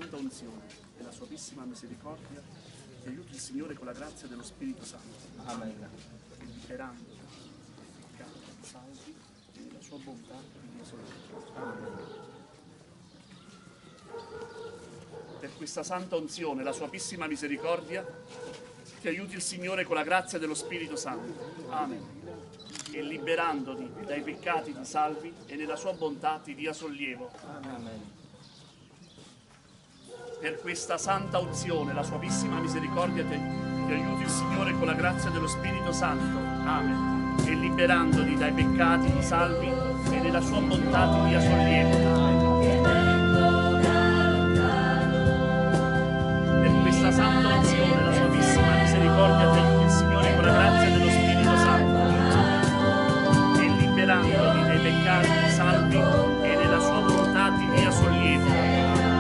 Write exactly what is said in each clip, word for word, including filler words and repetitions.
santa unzione e la sua pissima misericordia ti aiuti il Signore con la grazia dello Spirito Santo. Amen. E liberando dai peccati salvi e nella sua bontà ti dia sollievo. Amen. Per questa santa unzione e la sua pissima misericordia ti aiuti il Signore con la grazia dello Spirito Santo. Amen. E liberandoti dai peccati ti salvi e nella sua bontà ti dia sollievo. Amen. Per questa santa unzione, la sua pissima misericordia ti, ti aiuti il Signore con la grazia dello Spirito Santo. Amen. E liberandoti dai peccati ti salvi e nella sua bontà ti dia sollievo. Amen. Per questa santa unzione, la sua pissima misericordia ti aiuti il Signore con la grazia dello Spirito Santo. Amen. E liberandoti dai peccati ti salvi e nella sua bontà ti dia sollievo.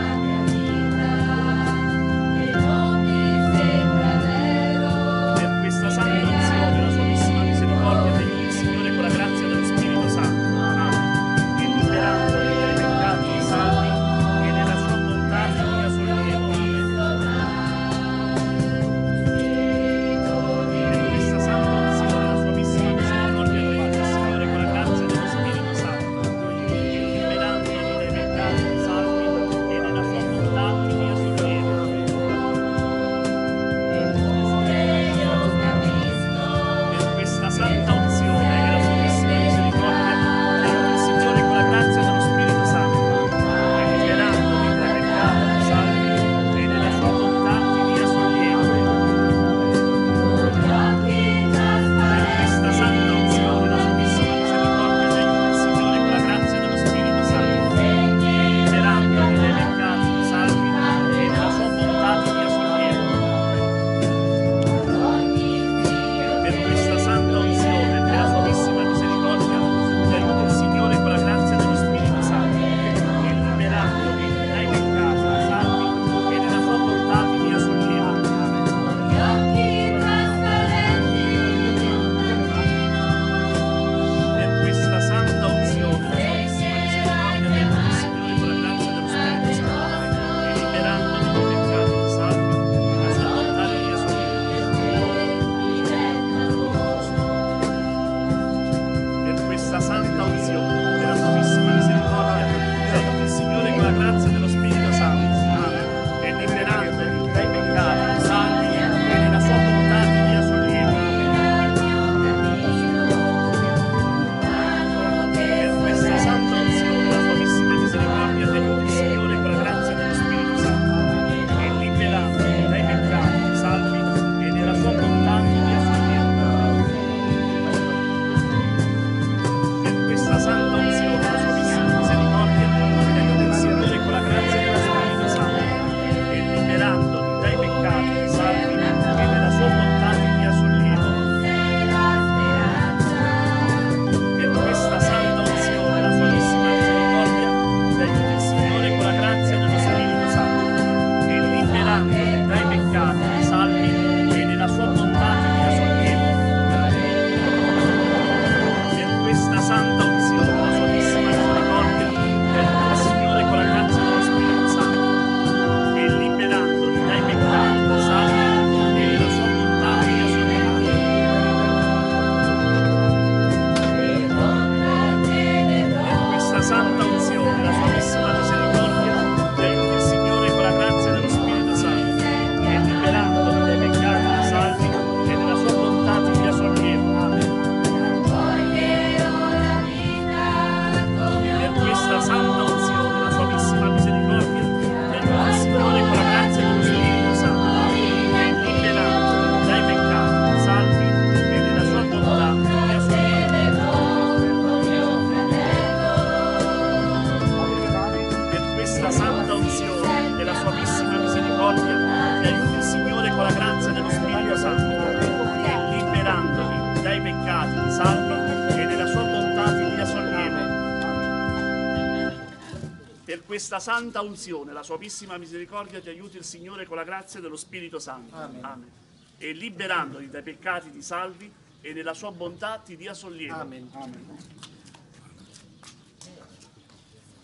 Questa santa unzione, la sua pissima misericordia ti aiuti il Signore con la grazia dello Spirito Santo. Amen. Amen. E liberandoti dai peccati ti salvi e nella sua bontà ti dia sollievo. Amen. Amen.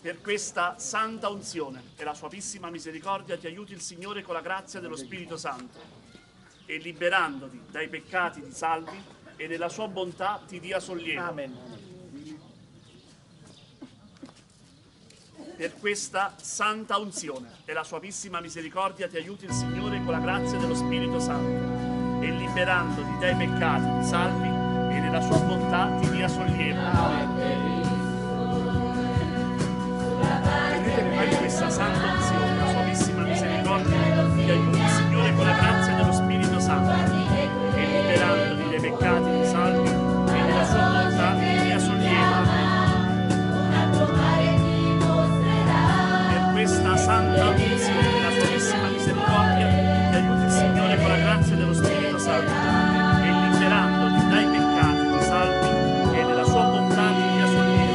Per questa santa unzione e la suavissima misericordia ti aiuti il Signore con la grazia dello Spirito Santo e liberandoti dai peccati ti salvi e nella sua bontà ti dia sollievo. Amen. Per questa santa unzione e la suavissima misericordia ti aiuti il Signore con la grazia dello Spirito Santo e liberandoti dai peccati ti salvi e nella sua bontà ti dia sollievo. Amen. Per questa santa unzione, la suavissima misericordia, ti aiuti il Signore con la grazia dello Spirito Santo e liberandoti dai peccati ti salvi e nella sua bontà ti dia sollievo. Per questa santa unzione, la suavissima misericordia, ti aiuti il Signore con la grazia dello Spirito Santo e liberandoti dai peccati ti salvi e nella sua bontà ti dia sollievo.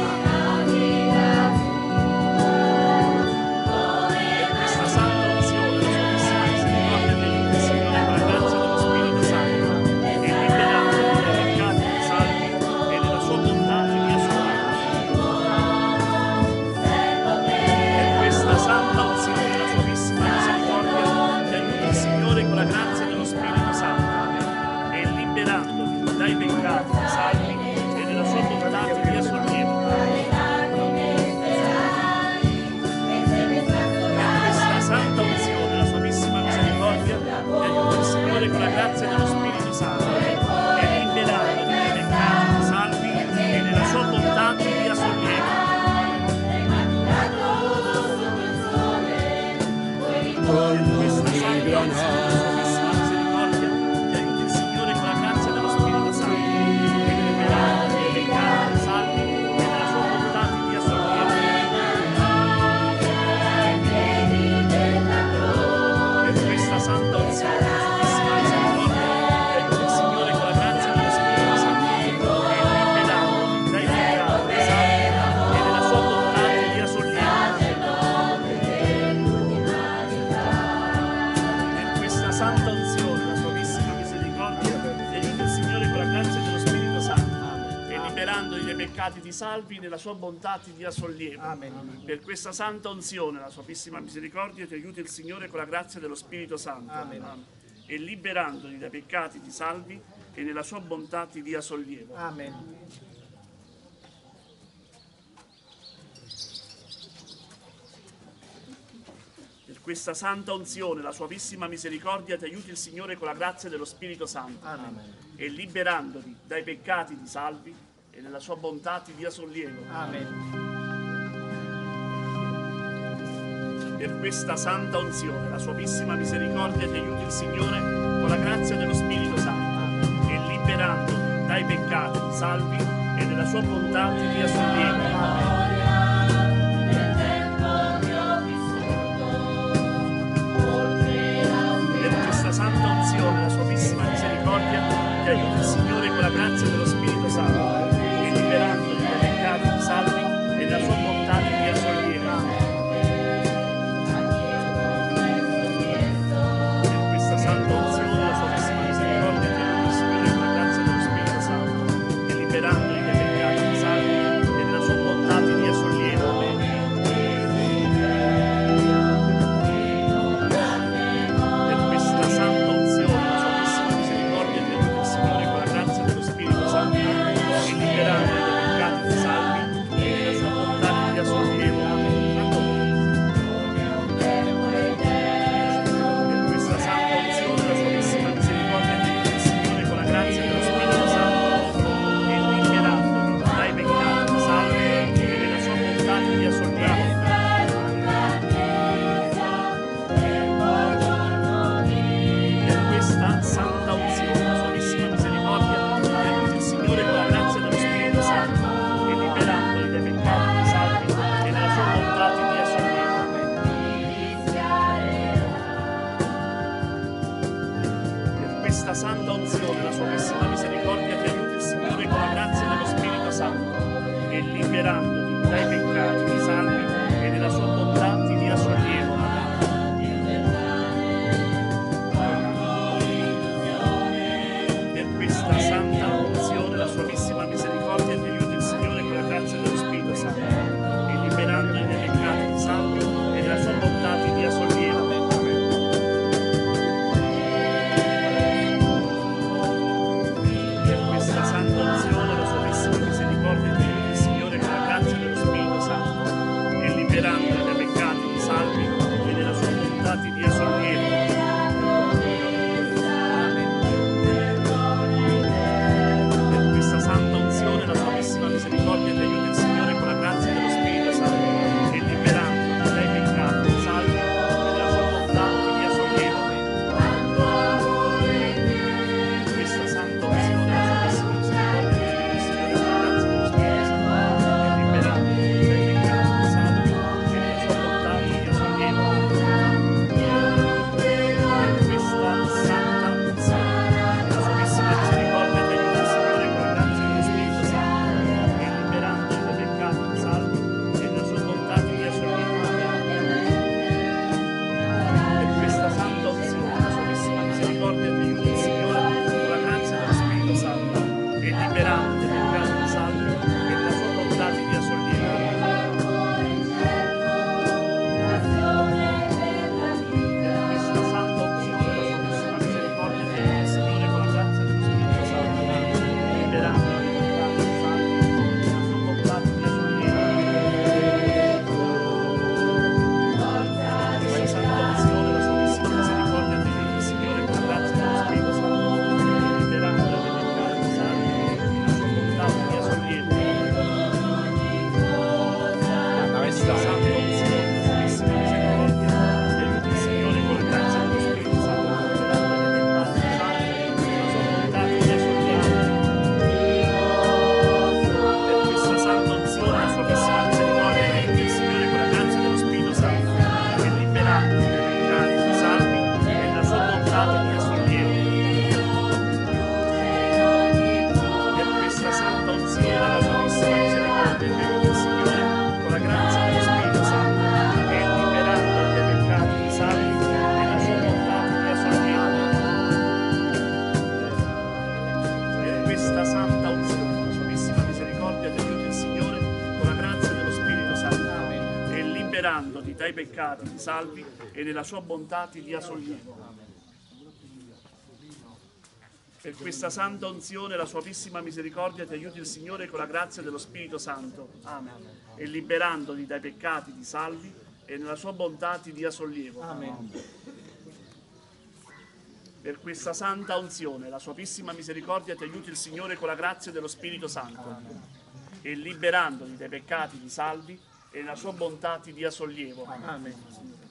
Ti salvi, nella sua bontà ti dia sollievo. Amen. Per questa santa unzione, la suavissima misericordia, ti aiuti il Signore con la grazia dello Spirito Santo. Amen. Amen. E liberandoti dai peccati ti salvi e nella sua bontà ti dia sollievo. Amen. Per questa santa unzione, la suavissima misericordia, ti aiuti il Signore con la grazia dello Spirito Santo. Amen. E liberandoti dai peccati ti salvi e nella sua bontà ti dia sollievo. Amen. Per questa santa unzione, la suavissima misericordia, ti aiuti il Signore con la grazia dello Spirito Santo e liberandoti dai peccati ti salvi e nella sua bontà ti dia sollievo. Amen. Per questa santa unzione, la suavissima misericordia, ti aiuti il Signore con la grazia dello Spirito Santo e liberandoti dai peccati ti salvi e nella sua bontà ti dia sollievo. Per questa santa unzione, la suavissima misericordia, ti aiuti il Signore con la grazia dello Spirito Santo e liberandoti dai peccati ti salvi e nella sua bontà ti dia sollievo. Amen. Per questa santa unzione, la suavissima misericordia, ti aiuti il Signore con la grazia dello Spirito Santo questa santa unzione, la suavissima misericordia ti aiuti il Signore con la grazia dello Spirito Santo. Amen. E liberandoti dai peccati ti salvi e nella sua bontà ti dia sollievo. Per questa santa unzione, la suavissima misericordia ti aiuti il Signore con la grazia dello Spirito Santo. Amen. E liberandoti dai peccati ti salvi e nella sua bontà ti dia sollievo. Amen. Per questa santa unzione, la suavissima misericordia ti aiuti il Signore con la grazia dello Spirito Santo. Amen. E liberandoti dai peccati ti salvi e nella sua bontà ti dia sollievo. Amen. Amen.